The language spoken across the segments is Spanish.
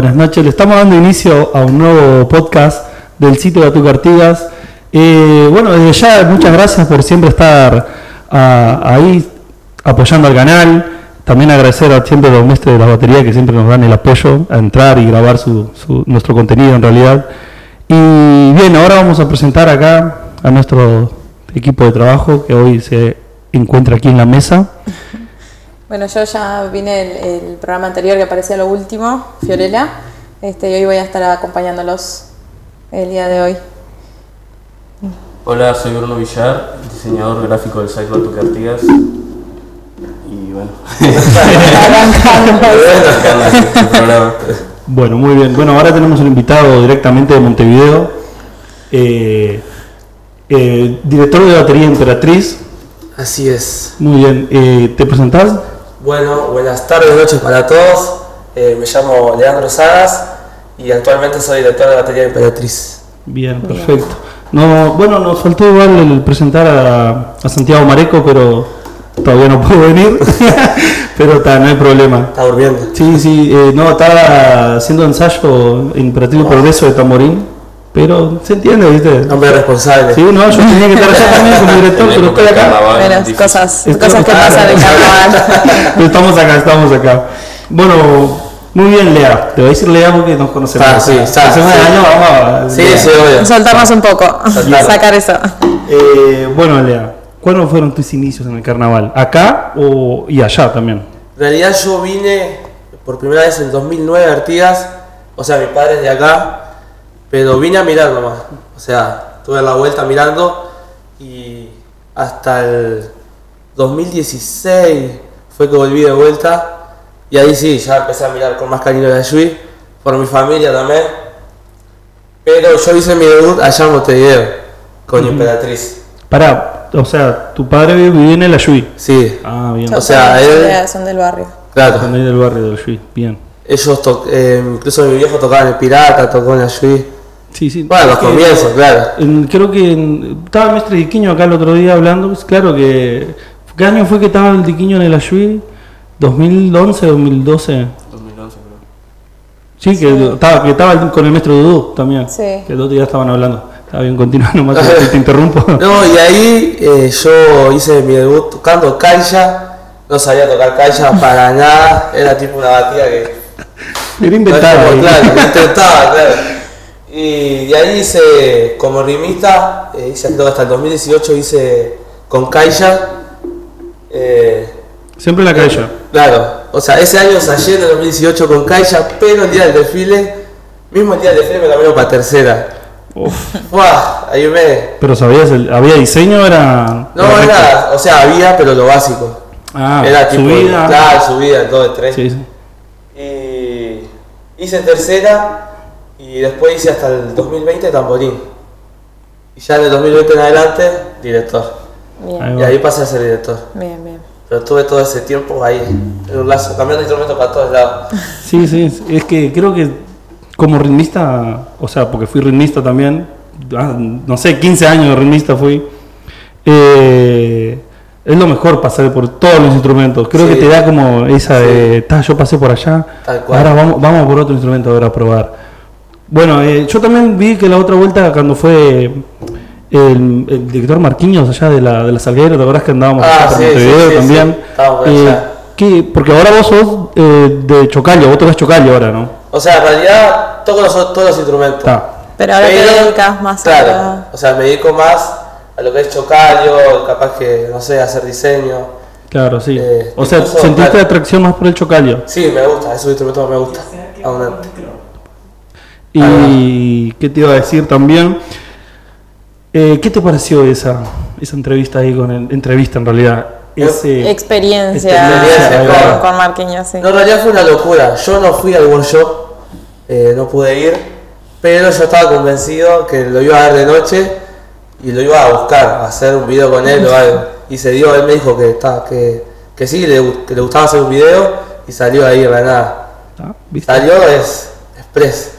buenas noches. Le estamos dando inicio a un nuevo podcast del sitio de Batuque Artigas. Bueno, desde ya muchas gracias por siempre estar ahí apoyando al canal. También agradecer a siempre los maestros de la batería que siempre nos dan el apoyo a entrar y grabar nuestro contenido en realidad. Y bien, ahora vamos a presentar acá a nuestro equipo de trabajo que hoy se encuentra aquí en la mesa. Bueno, yo ya vine el programa anterior que aparecía lo último, Fiorella, y hoy voy a estar acompañándolos el día de hoy. Hola, soy Bruno Villar, diseñador gráfico del site Batuque Artigas. Y bueno, Bueno, muy bien. Bueno, ahora tenemos un invitado directamente de Montevideo, director de batería Emperatriz. Así es. Muy bien. ¿Te presentás? Bueno, buenas tardes, noches para todos. Me llamo Leandro Sagas y actualmente soy director de batería Emperatriz. Bien, perfecto. No, bueno, nos faltó igual el presentar a Santiago Mareco, pero todavía no puedo venir. Pero no hay problema. Está durmiendo. Sí, no, estaba haciendo ensayo en Imperativo Progreso de Tamborín, pero se entiende, ¿viste? Hombre responsable. Sí, no, yo tenía que estar allá también como director, pero estoy acá. Bueno, cosas que pasan en carnaval. Estamos acá. Bueno, muy bien, Lea. Te voy a decir Lea porque nos conocemos. Sí, Hace un año, vamos a... Sí, obvio. Soltarnos un poco, sacar eso. Bueno, Lea, ¿cuándo fueron tus inicios en el carnaval? ¿Acá y allá también? En realidad yo vine por primera vez en 2009 a Artigas, o sea, mi padre es de acá, pero vine a mirar nomás. O sea, tuve la vuelta mirando y hasta el 2016 fue que volví de vuelta. Y ahí sí, ya empecé a mirar con más cariño la Yui, por mi familia también. Pero yo hice mi debut allá en Montevideo, con Emperatriz. Pará, o sea, tu padre vivía en el Ayuí. Sí. Ah, bien. O sea, él... Son del barrio. Claro. Son del barrio del Ayuí, bien. Ellos, incluso mi viejo tocaba en el Pirata, tocó en la Yui. Sí. Bueno, los comienzos, claro. Creo que estaba el maestro Diquiño acá el otro día hablando, pues claro que... ¿Qué año fue que estaba el Diquiño en el Ayuí? ¿2011, 2012? 2011 creo. Sí, que estaba con el maestro Dudú también. Sí. Que el otro día estaban hablando. Está bien, continúa nomás, te interrumpo. No, y ahí yo hice mi debut tocando Caixa. No sabía tocar Caixa para nada. Era tipo una batida que... Era inventada. No, claro, intentaba, claro. Y de ahí hice como rimista, hice creo que hasta el 2018 hice con Caixa. Siempre en la calle. Claro, o sea, ese año ensayé en el 2018 con Caixa, pero el día del desfile, mismo el día del desfile me cambiaron para tercera. ¡Buah! Ahí me... ¿Pero sabías, había diseño? Era era, o sea, había, pero lo básico. Era tipo, subida. Claro, subida, todo de tres. Sí. Y hice tercera y después hice hasta el 2020 tamborín. Y ya en el 2020 en adelante, director. Bien. Y ahí pasé a ser director. Bien. Pero tuve todo ese tiempo ahí, en un lazo, cambiando de instrumento para todos lados. Sí, es que creo que como ritmista, o sea, porque fui ritmista también, no sé, 15 años de ritmista fui, es lo mejor pasar por todos los instrumentos. Creo que te da como esa de, yo pasé por allá, ahora vamos por otro instrumento a ver a probar. Bueno, yo también vi que la otra vuelta cuando fue el director Marquinhos allá de la Salguero, ¿te acordás que andábamos por Montevideo también? Sí. Porque ahora vos sos de Chocallo, vos tocas Chocallo ahora, ¿no? O sea, en realidad toco todos los instrumentos. Pero ahora te dedicas más a... o sea, me dedico más a lo que es Chocallo, capaz que, no sé, hacer diseño. Claro, sí. O sea, ¿sentiste atracción más por el Chocallo? Sí, me gusta, esos instrumentos me gustan. Y ¿qué te iba a decir también? ¿Qué te pareció esa entrevista ahí entrevista en realidad? Experiencia con Marquinhos, sí. No, en realidad fue una locura. Yo no fui al workshop, no pude ir, pero yo estaba convencido que lo iba a ver de noche y lo iba a buscar, a hacer un video con él o algo. Y se dio, él me dijo que sí, que le gustaba hacer un video y salió ahí de la nada. Salió express.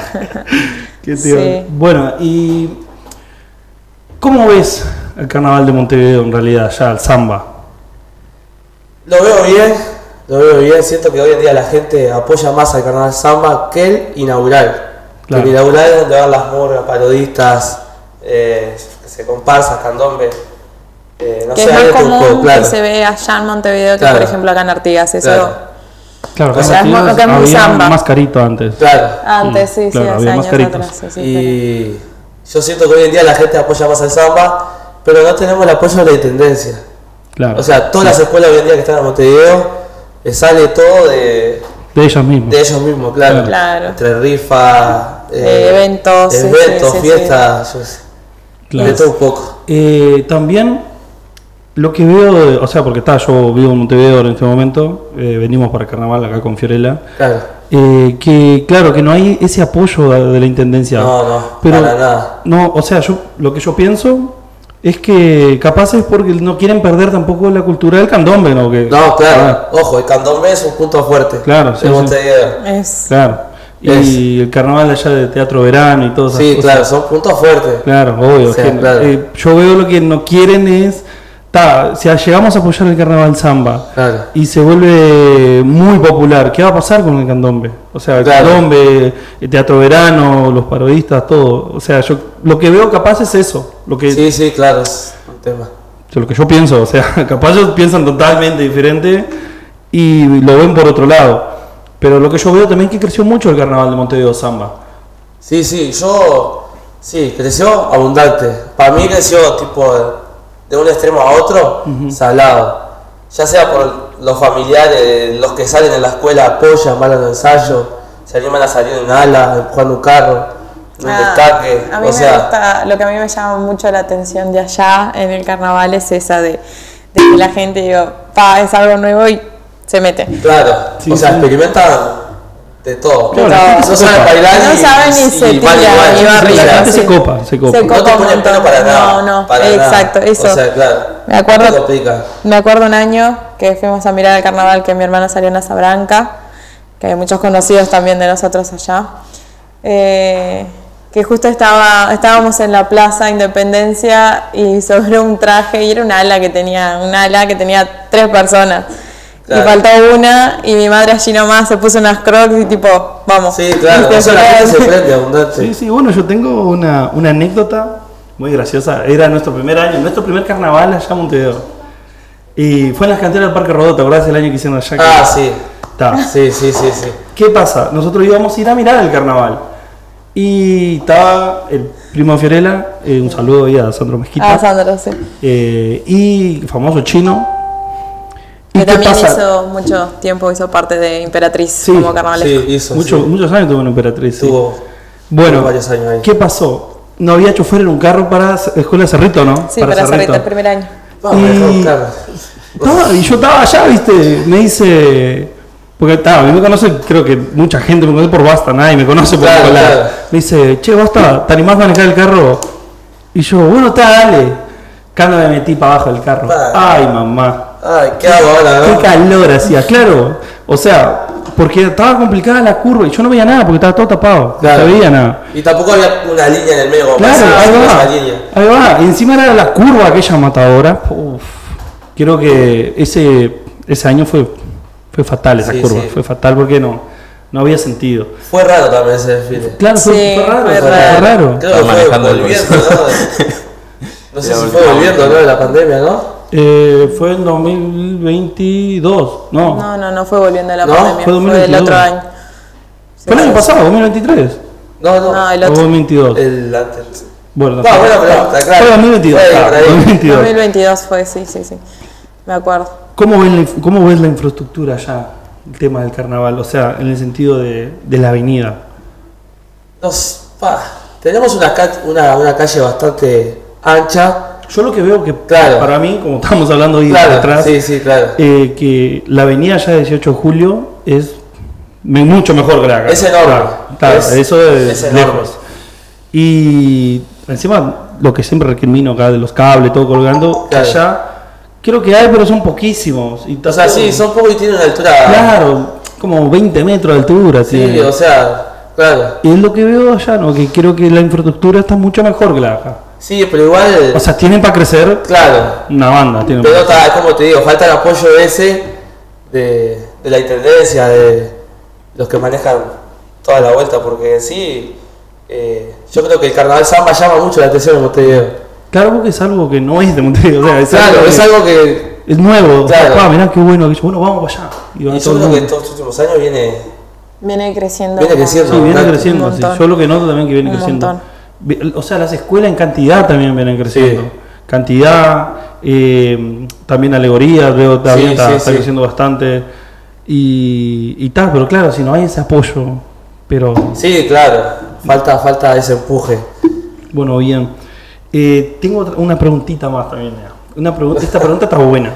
Sí. Bueno, y ¿cómo ves el carnaval de Montevideo en realidad, ya el samba? Lo veo bien, lo veo bien. Siento que hoy en día la gente apoya más al carnaval samba que el inaugural. Claro. El inaugural es donde van las murgas, parodistas, comparsas, candombe. No Que sé, es más hay de común todo, claro. que se ve allá en Montevideo que, Claro. por ejemplo, acá en Artigas. Eso Claro, O sea, es Artigas lo que es muy había samba. más carito antes. Claro. antes, sí, claro, hace había años mascaritos. atrás. Sí, Y yo siento que hoy en día la gente apoya más al samba, pero no tenemos el apoyo de la intendencia. Claro. O sea, todas las escuelas hoy en día que están en Montevideo, sale todo de de ellos mismos. ellos mismos, claro. Claro. Entre rifa, Eventos, sí, eventos, sí, sí, fiestas, yo sé, Claro. de todo un poco. También lo que veo, o sea, porque yo vivo en Montevideo en este momento, venimos para el carnaval acá con Fiorella, Claro. que claro, que no hay ese apoyo de la intendencia. No, pero para nada. no, o sea, lo que yo pienso es que capaz es porque no quieren perder tampoco la cultura del candombe, ¿no? Que, No, claro. Ojo, el candombe es un punto fuerte. Claro, sí, de sí. Montevideo. Claro. Y el carnaval allá de Teatro Verano y todo eso. Sí, claro, son puntos fuertes. Claro, obvio. O sea, que, claro. yo veo lo que no quieren es. Si llegamos a apoyar el carnaval samba Claro. y se vuelve muy popular, ¿qué va a pasar con el candombe? O sea, el Claro. candombe, el Teatro Verano, los parodistas, todo. O sea, yo lo que veo capaz es eso. Lo que, Sí, claro, es un tema. lo que yo pienso. O sea, capaz ellos piensan totalmente diferente y lo ven por otro lado. Pero lo que yo veo también es que creció mucho el carnaval de Montevideo Samba. Sí, creció abundante. Para mí creció tipo de un extremo a otro, salado. Ya sea por los familiares, los que salen en la escuela apoyan, van a los ensayos, se animan a salir en ala, empujando un carro, en un destaque. A mí me gusta, lo que a mí me llama mucho la atención de allá en el carnaval es esa de que la gente, digo, es algo nuevo y se mete. Claro, Sí, o sea, sí. experimentan de todo. Claro, No saben bailar No y, saben ni se y van tira, igual. ni va O arriba, sea, La gente sí. se copa, se copa. Se no te copa un ponen pelo montón. para nada. No, para exacto, nada. eso. O sea, claro. Me acuerdo- No te complica. Me acuerdo un año que fuimos a mirar el carnaval que mi hermana salió en Azabranca, que hay muchos conocidos también de nosotros allá, que justo estábamos en la Plaza Independencia y sobre un traje, y era un ala que tenía 3 personas. Claro. Y faltó una, y mi madre allí nomás se puso unas crocs y tipo, vamos. Sí, claro, ¿viste? o sea, la gente se prende abundante. Sí, sí, bueno, yo tengo una anécdota muy graciosa. Era nuestro primer año, nuestro primer carnaval allá en Montevideo. Y fue en las canteras del Parque Rodó, ¿te acordás el año que hicieron allá? Ah, sí. Está. Sí. ¿Qué pasa? Nosotros íbamos a ir a mirar el carnaval. Y estaba el primo de Fiorella, un saludo ahí a Sandro Mezquita. Ah, Sandra, sí. Y famoso chino. ¿Y Que qué también pasa? mucho tiempo hizo parte de Imperatriz Sí, como carnavalesco. Sí, hizo. Muchos años tuvo en Emperatriz. Sí. Tuvo Bueno, varios años ahí. ¿qué pasó? No había chofer en un carro para Escuela de Cerrito, ¿no? Sí, para Cerrito, el primer año. Vamos a dejar buscar. Y yo estaba allá, ¿viste? Me dice... Porque a mí me conoce, creo que mucha gente me conoce por Basta, nadie me conoce por Claro, Nicolás. claro. Me dice, che, Basta, ¿te animás a manejar el carro? Y yo, bueno, dale. Cuando me metí para abajo del carro. Vale. Ay, mamá. Ay, ¿qué hago ahora, Qué no? calor hacía, claro. O sea, porque estaba complicada la curva y yo no veía nada porque estaba todo tapado. Claro. No se veía nada. Y tampoco había una línea en el medio como Claro, para ahí hacer va. esa línea. Ahí va. Y encima era la curva aquella matadora. Uf. Creo que ese año fue fatal esa Sí, curva. sí. Fue fatal porque no había sentido. Fue raro también ese desfile. Claro, Sí, fue raro. fue Fue raro. raro. Creo que Estaba fue manejando el volviendo, ¿no? No sé Era si fue última volviendo, vuelta. ¿no? De la pandemia, ¿no? Fue en 2022. No. No fue volviendo a la No, pandemia, fue fue el 2022. otro año. Fue el año pasado, 2023. No, No, el O otro. 2022. El antes. Bueno, No, buena pregunta, claro. Fue 2022. Fue por ahí. 2022. 2022 fue, sí. Me acuerdo. ¿Cómo ves la infraestructura allá? El tema del carnaval, o sea, en el sentido de la avenida. Tenemos una calle bastante ancha. Yo lo que veo que, Claro. para mí, como estamos hablando ahí Claro, atrás, sí, claro. que la avenida ya de 18 de julio es mucho mejor que la acá. Es enorme. Claro, Es- eso es es enorme. lejos. Y encima, lo que siempre recrimino acá de los cables, todo colgando, que Claro. allá creo que hay, pero son poquísimos. Y O sea, sí, son pocos y tienen una altura. Claro, como 20 metros de altura. Sí, tiene. o sea, claro. Y es lo que veo allá, ¿no? Que creo que la infraestructura está mucho mejor que la de acá. Sí, pero igual. O sea, tienen para crecer claro. una banda. Tienen Pero para crecer. como te digo, falta el apoyo ese de de la intendencia, de los que manejan toda la vuelta, porque en sí, yo creo que el carnaval samba llama mucho la atención en Montevideo. Claro, porque es algo que no es de Montevideo, o sea, Es algo que es nuevo. Claro. Mirá qué bueno, bueno, vamos para allá. Y yo creo que en estos últimos años viene creciendo. Sí, viene un creciendo. Sí. montón. Yo lo que noto también que viene Un creciendo. montón. O sea, las escuelas en cantidad también vienen creciendo. Sí. Cantidad, también alegoría, veo también está sí. creciendo bastante. Y tal, pero claro, si no hay ese apoyo, pero Sí, claro, falta ese empuje. bueno, bien. Tengo una preguntita más también. Esta pregunta está buena.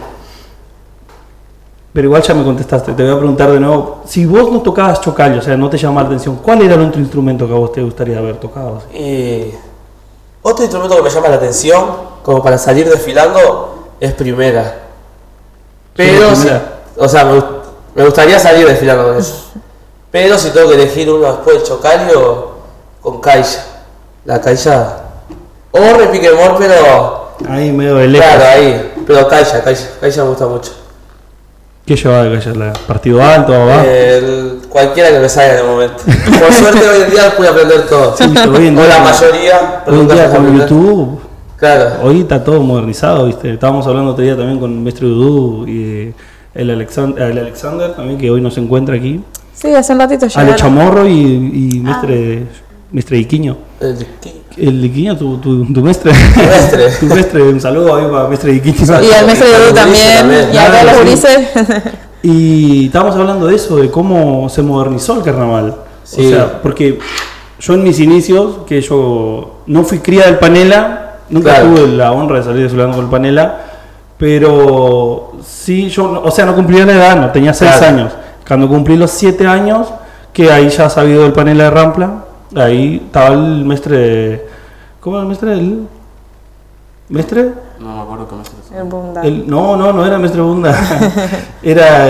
Pero igual ya me contestaste. Te voy a preguntar de nuevo. Si vos no tocabas chocalho, o sea, no te llamaba la atención, ¿cuál era el otro instrumento que a vos te gustaría haber tocado? Y otro instrumento que me llama la atención, como para salir desfilando, es primera. Pero, Sí, primera. o sea, me gustaría salir desfilando con eso. Pero si tengo que elegir uno después del chocalho, con caixa. La caixa. O repique mor, pero. Ahí medio de lejos. Claro, ahí. Pero caixa me gusta mucho. ¿Qué llevaba de callar? ¿La partido alto o abajo? Cualquiera que me salga en el momento. Por suerte hoy en día pude aprender todo. Sí, pero hoy en O día- la mayoría. Hoy en día nunca con aprender. YouTube, Claro. hoy está todo modernizado, ¿viste? Estábamos hablando otro día también con el Mestre Dudú y el Alexander también, que hoy no se encuentra aquí. Sí, hace un ratito Ale llegaron. Chamorro y Mestre Iquiño. El Iquiño, tu mestre. Mestre. Tu mestre, un saludo ahí para Mestre Iquiño. Y al maestro de Edu también. Y a todos los Sí. gurises. Y estábamos hablando de eso, de cómo se modernizó el carnaval. Sí. O sea, porque yo en mis inicios, que yo no fui cría del Panela, nunca Claro. tuve la honra de salir desfilando con el Panela, pero sí, yo, o sea, no cumplía la edad, no tenía 6 Claro. años. Cuando cumplí los 7 años, que ahí ya sabía del Panela de Rampla, ahí estaba el mestre, ¿cómo era el mestre? ¿El mestre? No me acuerdo cómo se llama. El bunda. No era el mestre Bunda, era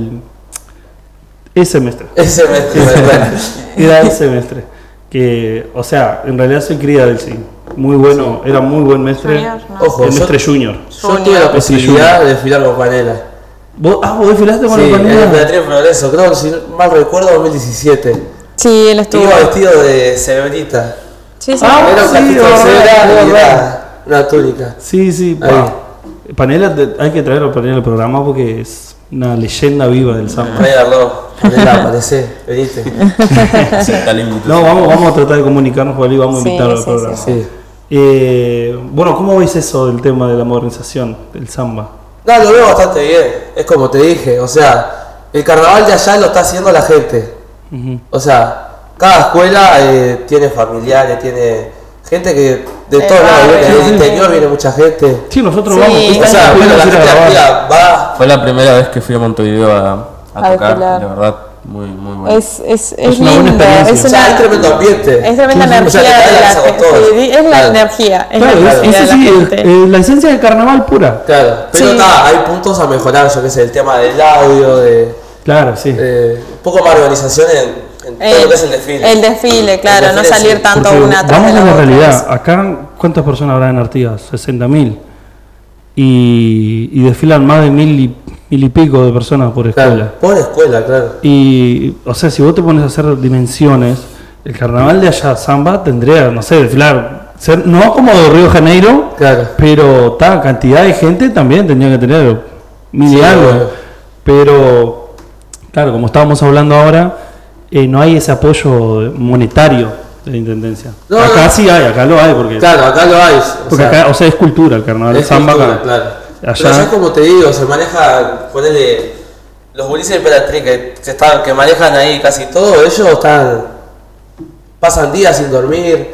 ese mestre. Ese bueno. Era el semestre. Que, o sea, en realidad soy cría del sí. Muy bueno, era muy buen mestre. Junior, ¿no? Ojo, El yo mestre junior. tuve la posibilidad de desfilar con Panela. ¿Vos desfilaste con Sí, el en el Panela? Emperatriz Progreso, creo que si mal recuerdo 2017. Sí, él estuvo. Iba vestido de cebrita. Sí, sí. Ah, Era un sí, cajito de verdad, cebra y verdad. era una túnica. Sí, Ahí. Panela, hay que traer a Panela al programa porque es una leyenda viva del samba. Tráigalo, Panela, aparecé, venite. Sí, está la invitación. No, vamos a tratar de comunicarnos con él y vamos a Sí, invitarlo al sí, programa. Sí. Bueno, ¿cómo ves eso del tema de la modernización del samba? No, lo veo bastante bien. Es como te dije, o sea, el carnaval de allá lo está haciendo la gente. Ujú. O sea, cada escuela tiene familiares, tiene gente que de todos lados viene, barrio. del interior viene mucha gente. Sí, nosotros Sí. vamos. O sea, pudimos bueno, la ir a gente grabar. activa va. Fue la primera vez que fui a Montevideo a A tocar, desfilar. la verdad, muy bueno. Es una buena lindo. experiencia. Es O sea, hay tremendo ambiente. Es tremenda Sí, sí. energía O sea, te de cae la la gente. todo. Sí, es la Claro. energía. Es Claro, la es energía de la gente. la esencia del carnaval pura. Claro, pero Sí. está, hay puntos a mejorar, yo qué sé, el tema del audio, de Claro, sí. un poco más organización en todo lo que es el desfile. El desfile, claro, El no desfile, salir sí. tanto Porque una atrás vamos de a la la otra. realidad. Acá, ¿cuántas personas habrá en Artigas? 60.000. Y desfilan más de mil y pico de personas por escuela. Claro, por escuela, claro. Y, o sea, si vos te pones a hacer dimensiones, el carnaval de allá, samba, tendría, no sé, desfilar, no como de Río de Janeiro, Claro. pero tal cantidad de gente también tendría que tener mil y Sí, algo. obvio. Pero, claro, como estábamos hablando ahora, no hay ese apoyo monetario de la intendencia. No, acá no. sí hay, acá lo hay, porque, Claro, acá lo hay. porque acá, o sea, es cultura el carnaval de es samba cultura, acá. claro. Allá- Pero ya como te digo, se maneja, ponele, los gurises de Emperatriz que manejan ahí casi todo, ellos pasan días sin dormir,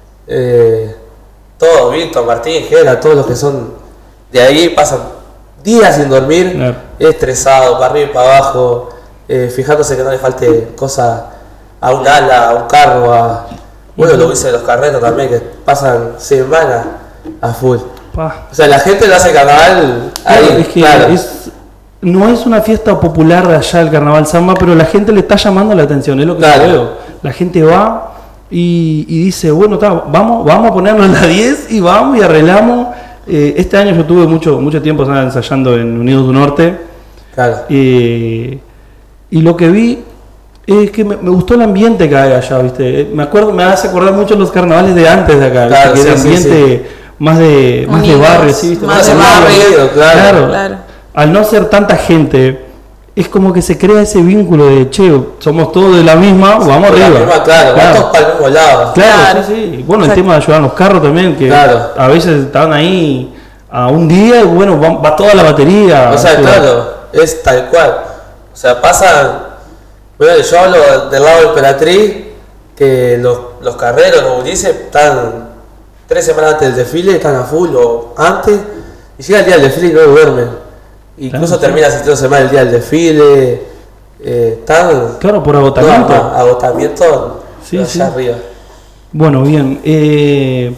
todos, Víctor, Martín, Gera, todos los que son de ahí pasan días sin dormir, Claro. estresados, para arriba y para abajo, fijándose que no le falte cosa a un ala, a un carro, bueno, lo hice de los carretos también, que pasan semanas a full. Pa. O sea, la gente lo hace carnaval Claro, ahí, es que claro. no es una fiesta popular de allá el carnaval samba, pero la gente le está llamando la atención, es lo que Claro. yo veo. La gente va y dice, bueno, vamos a ponernos la 10 y vamos y arreglamos. Este año yo tuve mucho tiempo ensayando en Unidos del Norte Claro. y Y lo que vi es que me gustó el ambiente que hay allá, ¿viste? Me hace acordar mucho los carnavales de antes de acá, Claro, ¿viste? Que sí, era ambiente más de Unidos, barrio, ¿sí? ¿Viste? más de unido. barrio. Claro. Claro. Al no ser tanta gente, es como que se crea ese vínculo de, che, somos todos de la misma, vamos La arriba. misma, claro, vamos todos para el mismo lado. Claro, Claro. sí, sí. Bueno, el Exacto. tema de ayudar a los carros también, que Claro. a veces estaban ahí a un día y bueno, va toda la batería. O sea, ayuda. claro, es tal cual. O sea, bueno, yo hablo del lado de Emperatriz, que los carreros, los gurises, están 3 semanas antes del desfile, están a full o antes, y llega el día del desfile y no duermen. Incluso Claro, sí. termina asistiéndose mal el día del desfile, están... Claro, por agotamiento. No, agotamiento Sí, allá sí. arriba. Bueno, bien.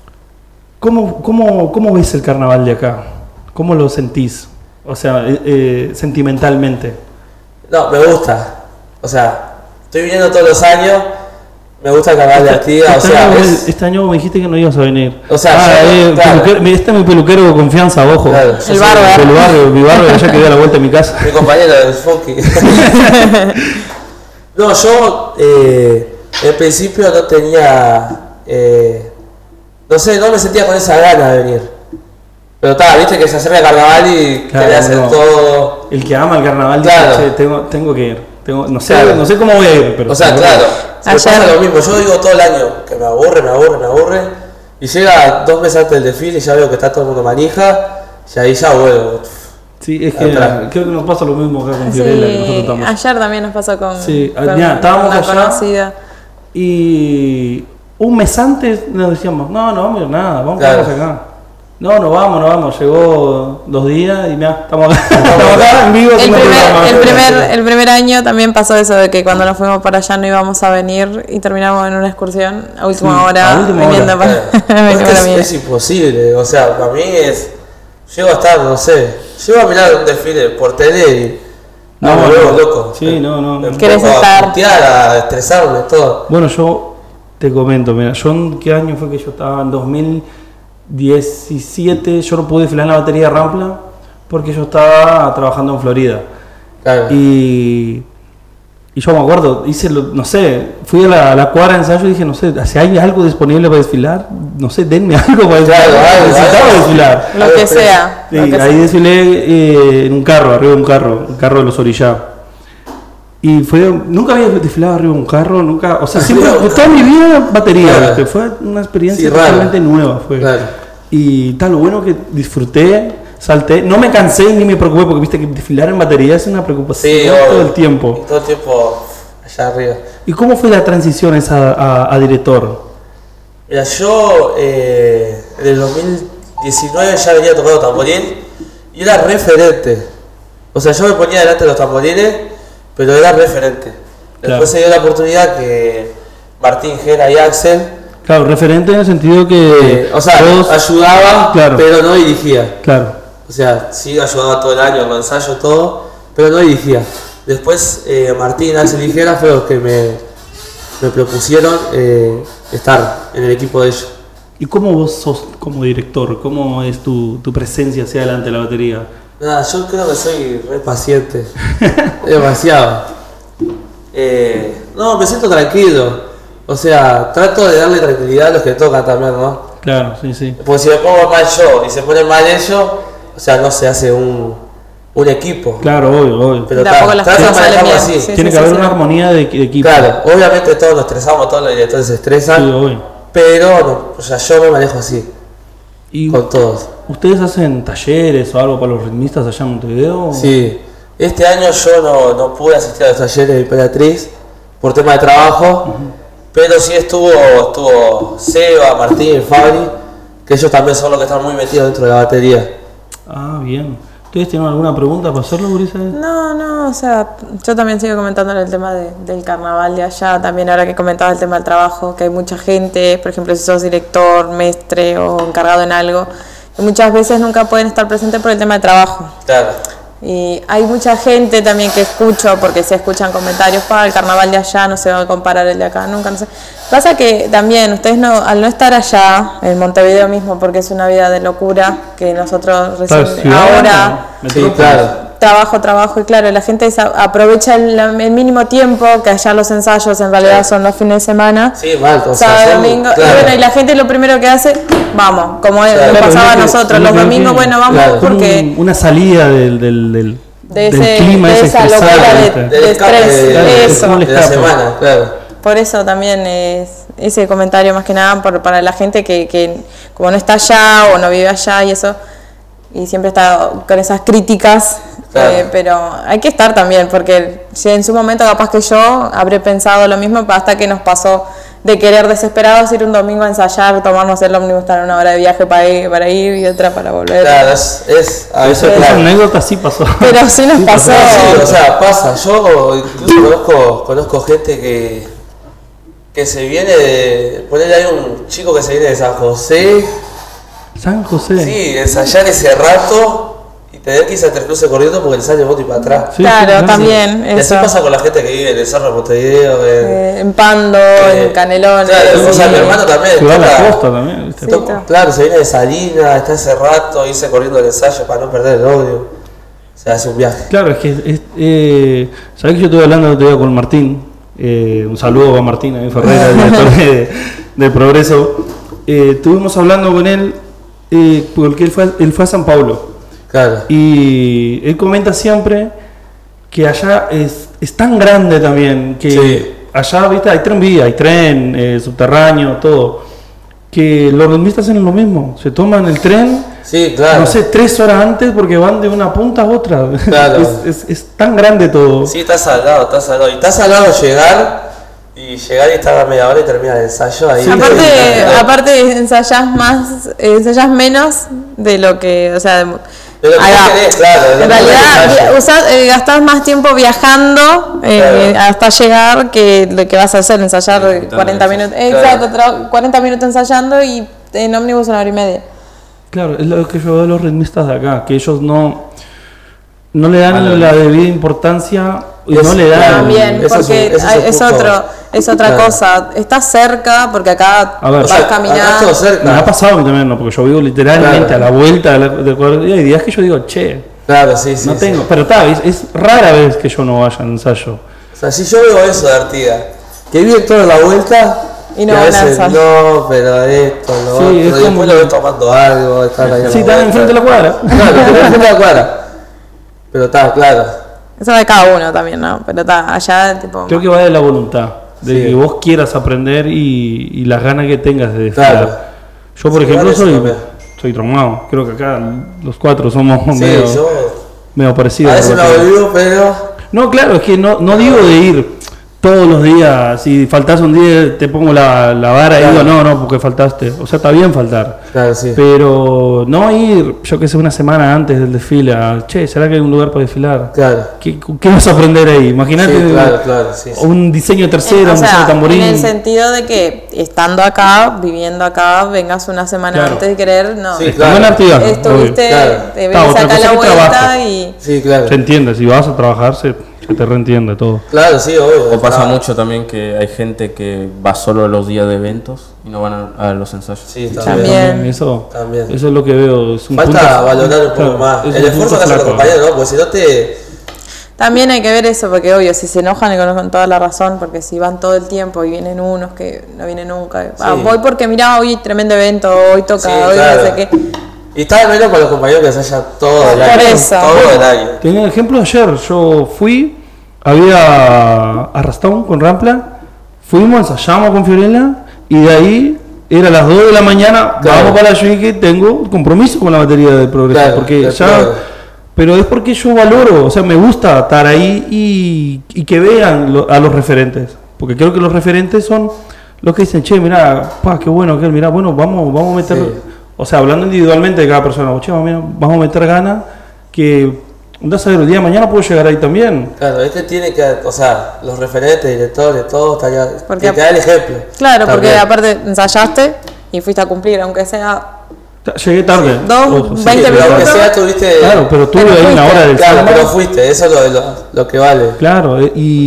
¿Cómo ves el carnaval de acá? ¿Cómo lo sentís? O sea, sentimentalmente. No, me gusta. O sea, estoy viniendo todos los años, me gusta el carnaval de Artigas, o sea, este año me dijiste que no ibas a venir. O sea, yo, claro. Este es mi peluquero de confianza, ojo. Claro, yo El soy barber. El barrio, mi barrio, ya que dio la vuelta a mi casa. mi compañero del funky. No, yo en principio no tenía, no sé, no me sentía con esa gana de venir. Pero está, viste que se acerca el carnaval y Claro, quería hacer no. todo. El que ama el carnaval Claro. dice, che, tengo que ir. No sé, Claro. no sé cómo voy a ir, pero O sea, tengo que claro, ir. me Ayer- pasa lo mismo. Yo digo todo el año que me aburre. Y llega 2 meses antes del desfile y ya veo que está todo el mundo manija. Y ahí ya vuelvo. Sí, es que Atrás. creo que nos pasa lo mismo acá con Fiorella, que nosotros Sí, estamos. ayer también nos pasó con, Sí, con ya, estábamos una allá. conocida. Y un mes antes nos decíamos, no vamos a ir nada, vamos Claro. acá. No vamos. Llegó 2 días y mira, estamos acá, estamos acá en vivo. haciendo programa. El primer año también pasó eso de que cuando nos fuimos para allá no íbamos a venir y terminamos en una excursión a última Sí, hora a última viniendo hora. para, Porque para mí. es imposible. O sea, para mí es. Llego a estar, no sé. Llego a mirar un desfile por tele y. No, me vuelvo no. loco. Sí, no. Me Querés pongo estar. a putear, a estresarme, todo. Bueno, yo te comento, mira, ¿qué año fue que yo estaba? En 2017, yo no pude desfilar en la batería de Rampla porque yo estaba trabajando en Florida. Claro. Y yo me acuerdo, no sé, fui a la cuadra de ensayo y dije, no sé, si hay algo disponible para desfilar, no sé, denme algo para desfilar. Claro, algo, Necesitaba algo. desfilar. Lo que sea. Sí, lo que ahí sea. desfilé en un carro, arriba de un carro de los Orillá. Y nunca había desfilado arriba de un carro, nunca, o sea, siempre, Arriba de un toda mi vida batería, Claro. ¿viste? Fue una experiencia Sí, rara. totalmente nueva. Fue. Claro. Y tal, lo bueno que disfruté, salté, no me cansé ni me preocupé, porque viste que desfilar en batería es una preocupación Sí, todo obvio. el tiempo. Y todo el tiempo allá arriba. ¿Y cómo fue la transición esa a director? Mira, yo en el 2019 ya venía tocando tamboril y era referente. O sea, yo me ponía delante de los tamborines, pero era referente. Claro. Después se dio la oportunidad que Martín, Gera y Axel, Claro, referente en el sentido que o sea, vos- ayudaba, Claro. pero no dirigía. Claro, O sea, sí ayudaba todo el año en los ensayos, todo, pero no dirigía. Después Martín, Axel y Gera fueron los que me propusieron estar en el equipo de ellos. ¿y cómo vos sos como director? ¿Cómo es tu presencia hacia adelante de la batería? Nada, yo creo que soy re paciente. Demasiado. No, me siento tranquilo. O sea, trato de darle tranquilidad a los que tocan también, ¿no? Claro, sí. Porque si me pongo mal yo y se ponen mal ellos, o sea, no se hace un equipo. Claro, obvio. Pero Tampoco las trato de cosas salen manejarlo bien, así. sí. Tiene que haber una armonía de equipo. Claro, obviamente todos nos estresamos, todos los directores se estresan, Sí, obvio. pero no, o sea, yo me manejo así, ¿Y con todos. ustedes hacen talleres o algo para los ritmistas allá en Montevideo? Sí, este año yo no pude asistir a los talleres de Emperatriz por tema de trabajo, pero sí estuvo Seba, Martín, Fabri, que ellos también son los que están muy metidos dentro de la batería. Ah, bien. ¿Ustedes tienen alguna pregunta para hacerlo, Gurises? No, o sea, yo también sigo comentando el tema del carnaval de allá, también ahora que comentaba el tema del trabajo, que hay mucha gente, por ejemplo, si sos director, mestre o encargado en algo, que muchas veces nunca pueden estar presentes por el tema de trabajo. Claro, Y hay mucha gente también que escucho, porque se escuchan comentarios, para el carnaval de allá no se va a comparar el de acá, nunca, no sé. Pasa que también ustedes al no estar allá, en Montevideo mismo, porque es una vida de locura, que nosotros recién Claro, ciudad, ahora metrópolis. sí, claro. trabajo, y claro, la gente aprovecha el mínimo tiempo, que allá los ensayos en realidad son los fines de semana. Sí, mal, o sea, sábado, domingo, claro. y bueno, y la gente lo primero que hace, vamos, como Claro, nos pasaba a nosotros, los domingos, bueno, vamos, claro. porque Una salida del de clima de ese esa estresante, locura ¿viste? de estrés, eso. ¿Cómo le de la escapa? semana, claro. Por eso también es ese comentario más que nada para la gente que como no está allá o no vive allá y eso, y siempre está con esas críticas, Claro. pero hay que estar también, porque si en su momento capaz que yo habré pensado lo mismo, hasta que nos pasó de querer desesperados ir un domingo a ensayar, tomarnos el ómnibus, estar una hora de viaje para ir y otra para volver. Claro, es a veces Esa claro. anécdota sí pasó. Pero sí nos pasó. Sí, o sea, pasa. Yo incluso conozco gente que se viene de. Ponele, hay un chico que se viene de San José. San José. Sí, ensayar ese rato y tener que irse a Tres Cruces corriendo porque le sale moto y para atrás. Sí, Claro, sí, también. Y así Eso. pasa con la gente que vive en el Cerro de Montevideo. En Pando, en Canelones. Claro, o sea, mi hermano también. Que va a la toca- costa también, ¿viste? Sí. está. Claro, se viene de Salinas, está ese rato, irse corriendo el ensayo para no perder el audio. Se hace un viaje. Claro, es que sabés que yo estuve hablando el otro día con Martín, un saludo a Martín, a mi Ferreira, el director de Progreso. Estuvimos hablando con él porque él fue a San Pablo Claro. y él comenta siempre que allá es tan grande también, que Sí. allá, viste, hay tranvía, hay tren subterráneo, todo, que los ritmistas hacen lo mismo, se toman el tren. Sí, claro. No sé, 3 horas antes porque van de una punta a otra. Claro. es tan grande todo. Sí, está salgado, está salgado. Y está salgado llegar y estar a media hora y terminar el ensayo ahí. Aparte ensayás menos de lo que, o sea, de lo que ahí va. querés, claro. de lo En que realidad ensayo. gastás más tiempo viajando Claro. hasta llegar que lo que vas a hacer, ensayar 40 minutos. Claro. Exacto, 40 minutos ensayando y en ómnibus 1 hora y media. Claro, es lo que yo veo de los ritmistas de acá, que ellos no le dan Vale. la debida importancia y no le dan. También, ese es porque un- ese es un punto. es otra Claro. cosa. Estás cerca, porque acá A ver. vas O sea, acá caminando. todo cerca. Me ha pasado a mí también, ¿no? Porque yo vivo literalmente Claro. a la vuelta del cuadro. Y hay días que yo digo, che, Claro, sí, sí. no sí. tengo. Pero está, es rara vez que yo no vaya al ensayo. O sea, si yo veo eso de Artigas, que vive toda la vuelta Y no a van a veces ensayo. no, pero esto, lo Sí, otro, es y como- después lo ves tomando algo, estar ahí a la Sí, están vuelta. enfrente de la cuadra. Claro, pero enfrente de la cuadra. Pero está, claro. Eso de cada uno también, ¿no? Pero está allá, tipo. Creo que va de la voluntad, de Sí. que vos quieras aprender y las ganas que tengas de desfilar. Claro. Yo, por Sí, ejemplo, vale, eso soy también. traumado. Creo que acá los 4 somos Sí, medio yo parecidos. a veces me olvido, pero No, claro, es que no digo de ir todos los días. Si faltas un día, te pongo la vara y Claro. digo, no, porque faltaste. O sea, está bien faltar. claro, sí. Pero no ir, yo que sé, una semana antes del desfile a, che, ¿será que hay un lugar para desfilar? Claro. ¿Qué vas a aprender ahí? Imagínate Sí, claro, sí. sí. un diseño tercero, O un diseño sea, de tamborín. en el sentido de que estando acá, viviendo acá, vengas una semana Claro. antes de querer, no. Sí, Está claro. buena actividad. Estuviste, Claro. te Está, venís otra acá a cosa la que vuelta trabajo. y. Sí, claro. Se entiende, si vas a trabajar se te reentiende todo. Claro, sí, obvio. O pasa Ah, mucho también que hay gente que va solo a los días de eventos y no van a los ensayos. Sí, También. Eso También. es lo que veo. Es un Falta punto- valorar un poco claro, más. es El un esfuerzo punto que hace el flaco. compañero, ¿no? Porque si no te. También hay que ver eso, porque obvio, si se enojan y con toda la razón, porque si van todo el tiempo y vienen unos que no vienen nunca. Voy porque mirá, hoy tremendo evento, hoy toca, Sí, hoy claro. no sé qué. Y está de menos con los compañeros que ensayan todo el Por año. eso. Todo el año. Tenía el ejemplo de ayer, yo fui, había arrastrado con Rampla, fuimos, ensayamos con Fiorella y de ahí era las 2 de la mañana, Claro. vamos para la que tengo compromiso con la batería de Progreso, Claro, porque ya, claro. pero es porque yo valoro, o sea, me gusta estar ahí y que vean a los referentes, porque creo que los referentes son los que dicen, che, mirá, qué bueno, mirá, bueno, vamos a meter, Sí. o sea, hablando individualmente de cada persona, che, mira, vamos a meter ganas, que andás a ver, el día de mañana puedo llegar ahí también. Claro, tiene que. O sea, los referentes, directores, todo, Porque- que da el ejemplo. Claro, porque También. aparte ensayaste y fuiste a cumplir, aunque sea. Llegué tarde. Dos, Ojo, sí. 20 Sí, pero aunque minutos. sea, tuviste. Claro, pero tuve Pero ahí una fuiste. hora del Claro, samba. pero fuiste, eso es lo que vale. Claro,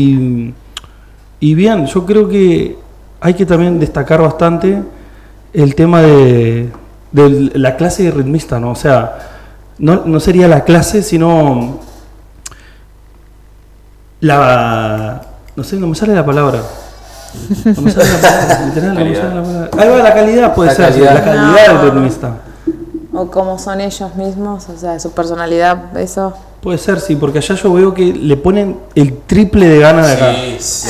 y bien, yo creo que hay que también destacar bastante el tema de la clase de ritmista, ¿no? O sea, no sería la clase, sino No sé, no me sale la palabra. No me sale la palabra, literal, no me sale la palabra. Ahí va, la calidad puede ser, la calidad del ritmista. O cómo son ellos mismos, o sea, su personalidad, eso. Puede ser, sí, porque allá yo veo que le ponen el triple de ganas de acá. Sí.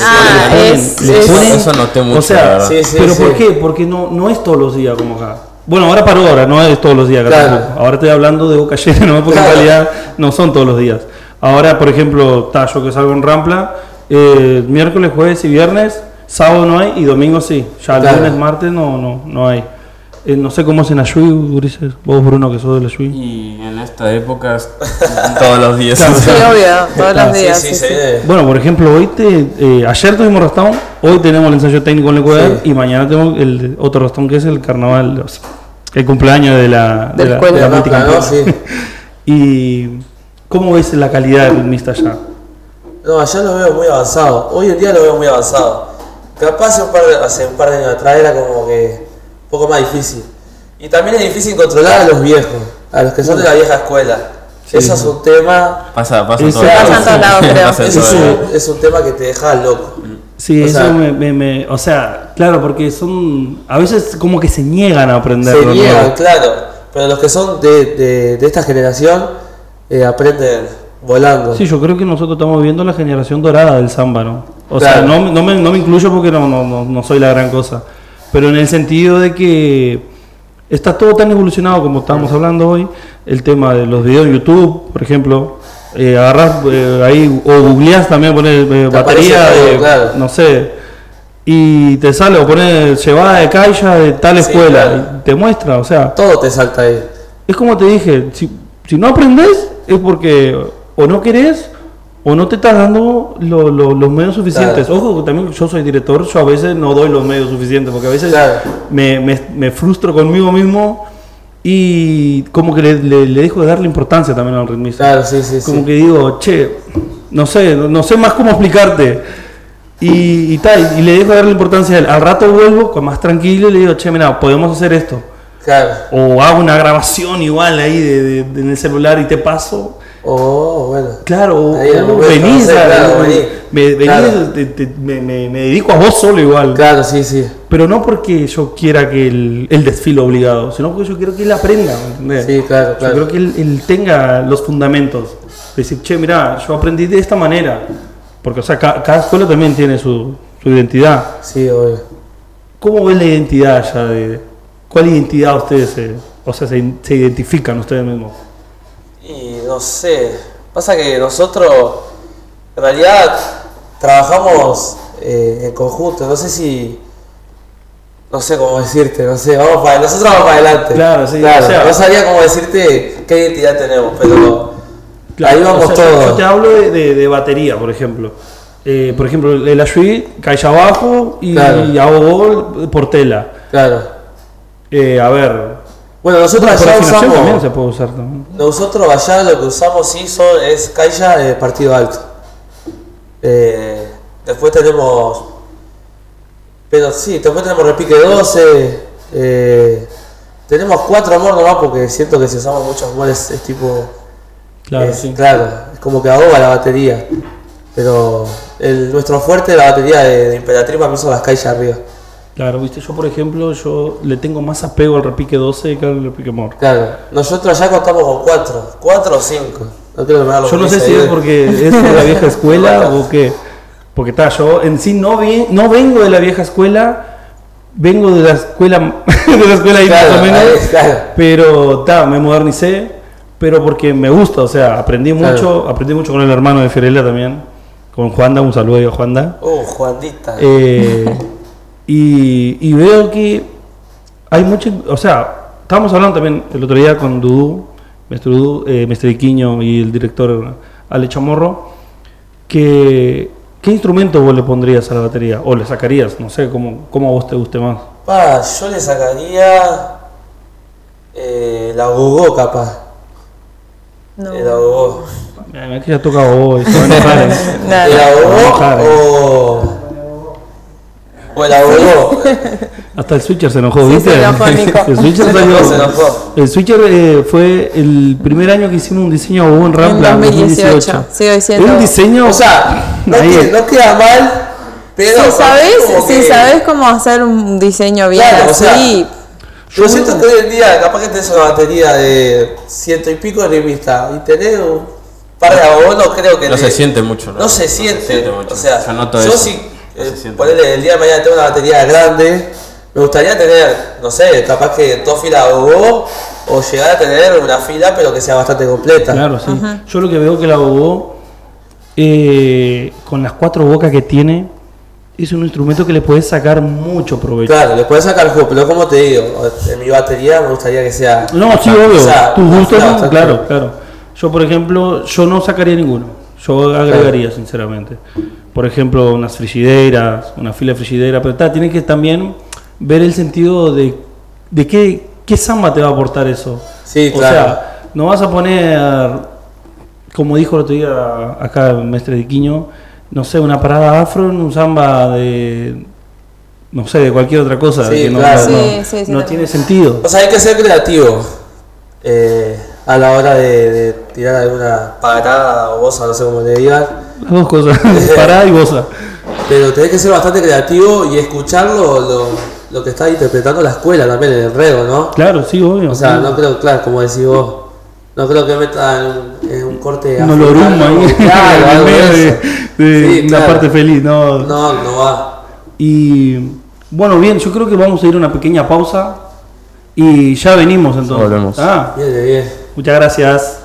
Eso noté mucho. O sea, sí, ¿pero sí. por qué? Porque no es todos los días como acá. Bueno, ahora para ahora, no es todos los días acá Claro. tampoco. Ahora estoy hablando de Boca Llena, ¿no? Porque en realidad no son todos los días. Ahora, por ejemplo, yo que salgo en Rampla, miércoles, jueves y viernes, sábado no hay y domingo sí. Ya Claro. lunes, martes no hay. No sé cómo es en Ayuy, Ulises, vos Bruno que sos de la Ayuy. Y en esta época, todos los días. Claro, Sí, obvio, todos los Sí, días. sí, sí, se sí. viene. Bueno, por ejemplo, ayer tuvimos rastón, hoy tenemos el ensayo técnico en el Ecuador Sí. y mañana tenemos el otro rastón que es el carnaval, o sea, el cumpleaños de la escuela. de la De mítica Rampla, ¿no? escuela. Sí. ¿Y cómo ves la calidad del ritmista allá? No, allá lo veo muy avanzado. Hoy en día lo veo muy avanzado. Capaz hace un par de años atrás era como que un poco más difícil. Y también es difícil controlar a los viejos, a los que son de la vieja escuela. Sí. Eso es un tema. Pasa Eso en todos pasa en lados. todos lados, creo. Pasa en Eso todos lados. es un tema que te deja loco. Sí, O eso sea, o sea, claro, porque son, a veces como que se niegan a aprender. Se ¿no? niegan, claro. Pero los que son de esta generación aprenden volando. Sí, yo creo que nosotros estamos viviendo la generación dorada del samba, ¿no? O sea, Claro. no me incluyo porque no soy la gran cosa, pero en el sentido de que está todo tan evolucionado como estábamos hablando hoy, el tema de los videos en YouTube, por ejemplo, agarrás ahí o googleás también, poner batería, aparece todo, claro. no sé, y te sale o poner llevada de caixa de tal Sí, escuela, claro. y te muestra, o sea, Todo te salta ahí. es como te dije, si no aprendes es porque o no querés o no te estás dando los medios suficientes. Claro. Ojo, que también yo soy director, yo a veces no doy los medios suficientes porque a veces Claro. me frustro conmigo mismo y como que le dejo de darle importancia también al ritmista. Claro, sí, sí, Como sí. que digo, che, no sé más cómo explicarte. Y tal, y le dejo de darle importancia a él. Al rato vuelvo con más tranquilo y le digo, che, mira, podemos hacer esto. Claro. O hago una grabación igual ahí en el celular y te paso. Oh, bueno. Claro, Ahí en el momento, venís, no sé, claro, vení. venís, Claro. me dedico a vos solo igual. Claro, sí, sí. Pero no porque yo quiera que él desfile obligado, sino porque yo quiero que él aprenda, ¿me entendés? Sí, claro, Yo claro. creo que él tenga los fundamentos. Decir, che, mirá, yo aprendí de esta manera. Porque, o sea, cada escuela también tiene su identidad. Sí, obvio. ¿Cómo ven la identidad allá? ¿Cuál identidad ustedes se identifican ustedes mismos? Y no sé, pasa que nosotros en realidad trabajamos en conjunto, no sé cómo decirte, no sé, nosotros vamos para adelante. Claro, sí, claro, o sea- no sabría cómo decirte qué identidad tenemos, pero ahí vamos o sea, yo todos. te hablo de batería, por ejemplo. Por ejemplo, el Ashby cae abajo y Claro. hago gol por tela. Claro. A ver, Bueno, nosotros por allá afinación también se usamos, puede usar también. nosotros allá lo que usamos sí es caixa de partido alto. Después tenemos, pero sí, después tenemos repique 12, tenemos 4 amor nomás porque siento que si usamos muchos amores es tipo, Claro, es, sí. claro, es como que ahoga la batería. Pero nuestro fuerte de la batería de Imperatriz para mí son las caixas arriba. Claro, viste, yo por ejemplo, yo le tengo más apego al repique 12 que al repique amor. Claro, nosotros allá contamos con 4 o 5. No creo que me haga lo Yo no que sé dice si ahí es de- porque es de la vieja escuela o qué. Porque yo en sí no vengo de la vieja escuela, vengo de la escuela, de la escuela ahí Claro, más o menos, ahí, claro. pero me modernicé, pero porque me gusta, o sea, aprendí mucho con el hermano de Fiorella también, con Juanda, un saludo ahí a Juanda. Juandita. Y veo que hay mucho, o sea, estábamos hablando también el otro día con Dudú, Mestre Iquiño y el director Ale Chamorro, que ¿qué instrumento vos le pondrías a la batería? O le sacarías, no sé, cómo a vos te guste más. Yo le sacaría la gogó capaz. No. La gogó. Mira que ya toca vos, se va a enojar, ¿eh? Nada. ¿La Vamos a bajar, gogó o el agogó? Hasta el switcher se enojó, Sí, ¿viste? se enojó, Nico. El switcher Se salió. enojó, se enojó. El switcher fue el primer año que hicimos un diseño a en En Rampla, 2018. Sigo diciendo. Es un diseño. O sea, no, ahí. no queda mal, pero. Si como que- sabés cómo hacer un diseño bien Claro, o sea, así, Yo siento que hoy en día, capaz que tenés una batería de 100 y pico de rimista y tenés un par de abonos, creo que No se siente mucho, ¿no? No se siente. mucho. O sea, yo noto yo eso. sí, No se siente. ponele el día de mañana tengo una batería grande, me gustaría tener, no sé, capaz que 2 filas de oboe o llegar a tener una fila pero que sea bastante completa. Claro, sí. Yo lo que veo que la Bobo, con las 4 bocas que tiene, es un instrumento que le puedes sacar mucho provecho. Claro, le puedes sacar juego, pero como te digo, en mi batería me gustaría que sea. No, sí, obvio. o sea, Tus una gustos fila son, bastante- claro, claro. Yo, por ejemplo, yo no sacaría ninguno. Yo agregaría, sinceramente. Por ejemplo, unas frigideras, una fila de frigideras, pero tienes que también ver el sentido de qué samba te va a aportar eso. Sí, O claro. sea, no vas a poner, como dijo el otro día acá el maestro Diquiño, no sé, una parada afro en un samba de, no sé, de cualquier otra cosa. Sí, que no, claro. no- Sí, sí, no también. tiene sentido. O sea, hay que ser creativo a la hora de tirar alguna parada o bosa, no sé cómo le digan. Las dos cosas, parada y bosa. Pero tenés que ser bastante creativo y escuchar lo que está interpretando la escuela también en el rego, ¿no? Claro, sí, obvio. O sea, sí. no creo, claro, como decís vos, no creo que metan en un corte Un olorum ahí, claro, en algo medio de eso. de Sí, una claro. parte feliz, ¿no? No va. Y bueno, bien, yo creo que vamos a ir a una pequeña pausa y ya venimos entonces. Volvemos. Ah, Bien, bien. muchas gracias.